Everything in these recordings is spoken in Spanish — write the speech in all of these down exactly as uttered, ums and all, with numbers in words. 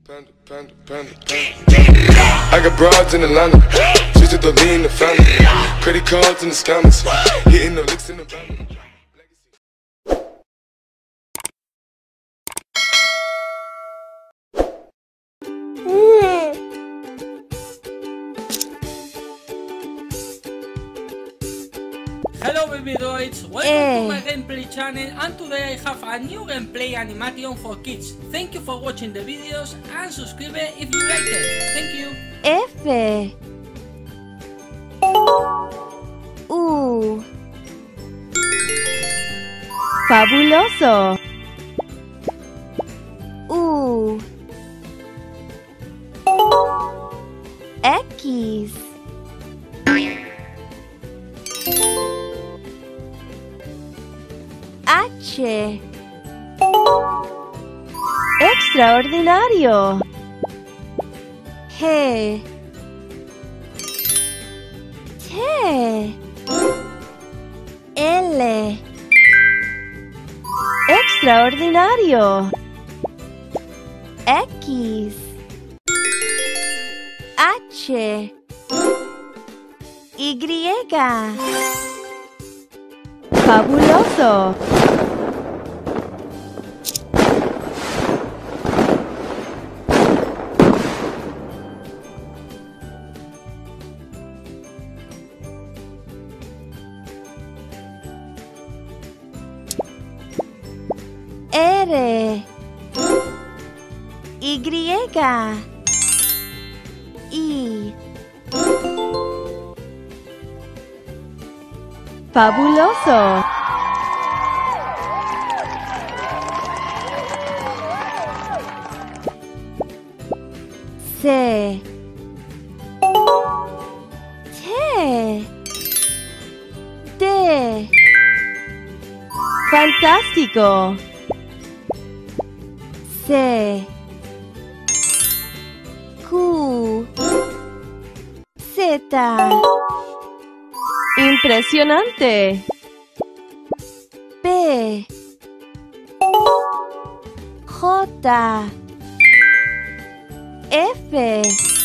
Panda, panda, panda, panda. I got broads in Atlanta, just to lean in the family. Credit cards in the scammers, hitting the licks in the van. Hello baby droids, welcome eh. to my gameplay channel, and today I have a new gameplay animation for kids. Thank you for watching the videos and subscribe if you like it. Thank you. F U Fabuloso. U X H Extraordinario. G T L Extraordinario. X H Y Fabuloso. R Y I Fabuloso. C T D Fantástico. C Q Z Impresionante. P J F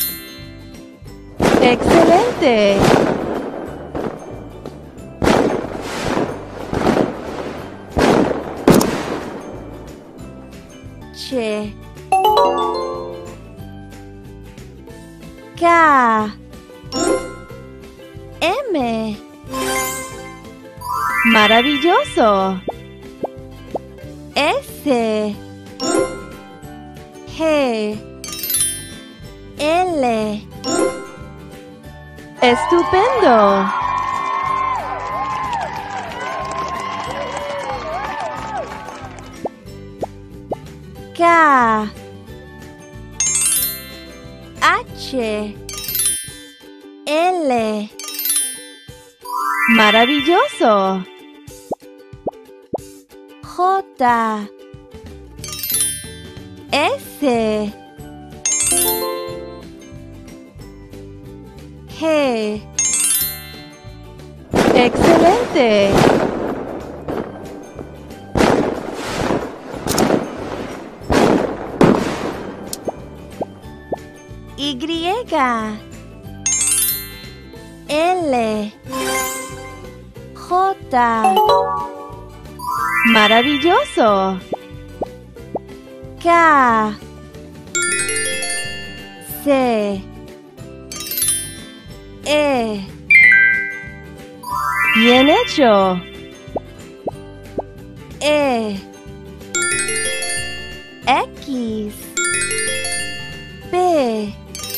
Excelente. H K M Maravilloso. S G L Estupendo. K H L Maravilloso. J S G Excelente. Y L J Maravilloso. K C E Bien hecho. E X P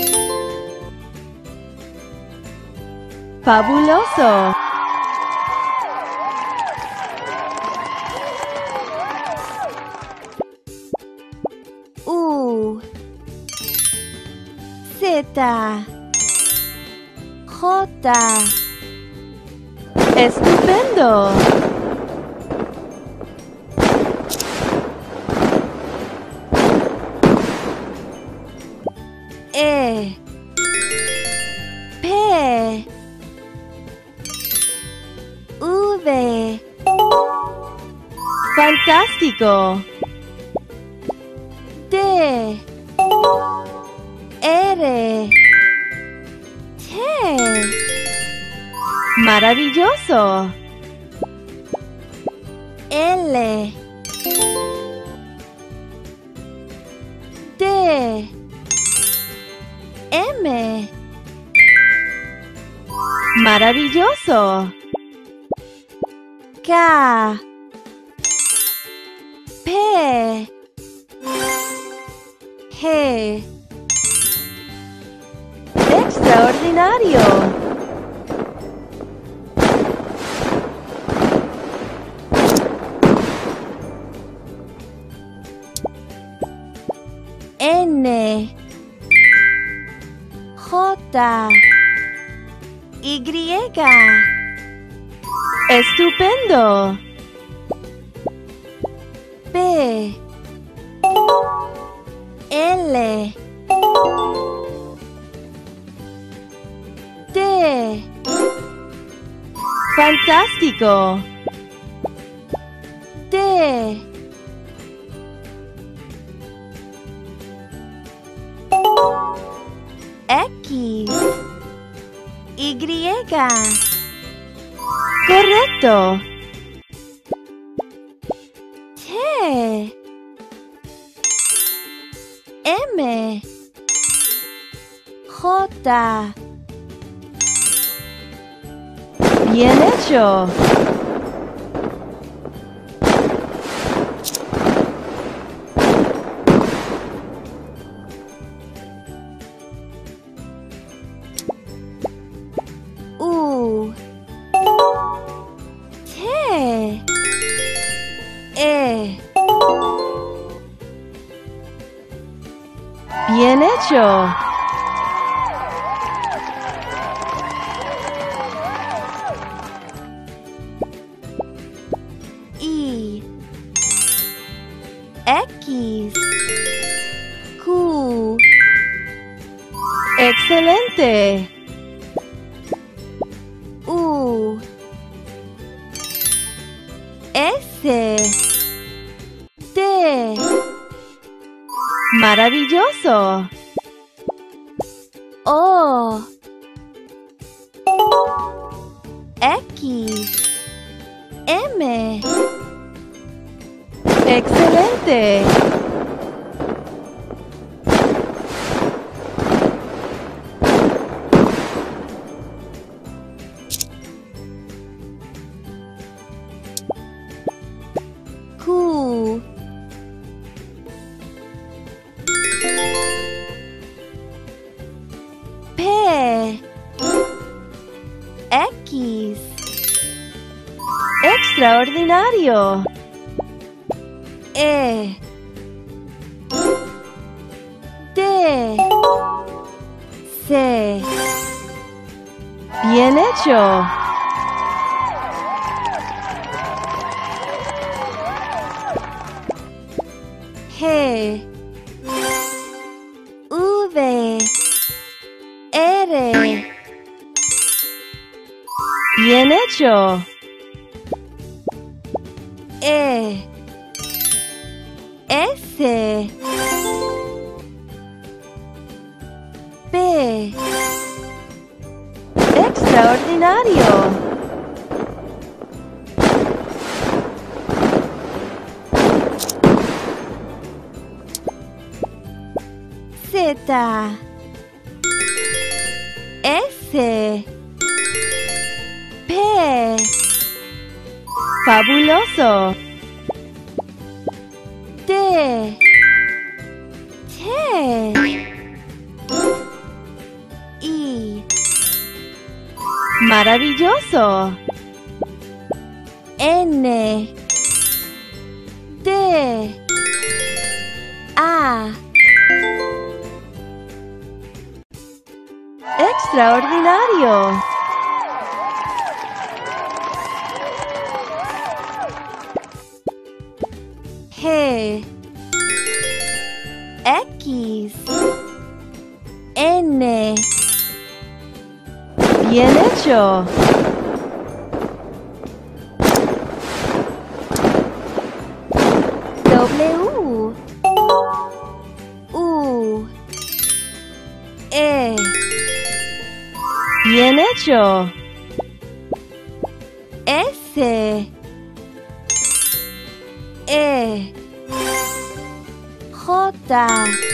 Fabuloso. U Z J Estupendo. E P V Fantástico. D R. T. Maravilloso. L. D. M. Maravilloso. K. P. G. Extraordinario. N. J. Y. Estupendo. P. L. T. Fantástico. T. X. Y. Correcto. T. M. J. Bien hecho. U. T. E. Bien hecho. I. X. Q. Excelente. U. S. T. Maravilloso. O. X. M. Excelente. Q. P. X. Extraordinario. E. D. C. Bien hecho. G. V. R. Bien hecho. E. S. P. Extraordinario. Z. S. P. Fabuloso. T. T. I. Maravilloso. N. D. A. Extraordinario. G. X. N. Bien hecho. W. U. E. Bien hecho. S. E. J.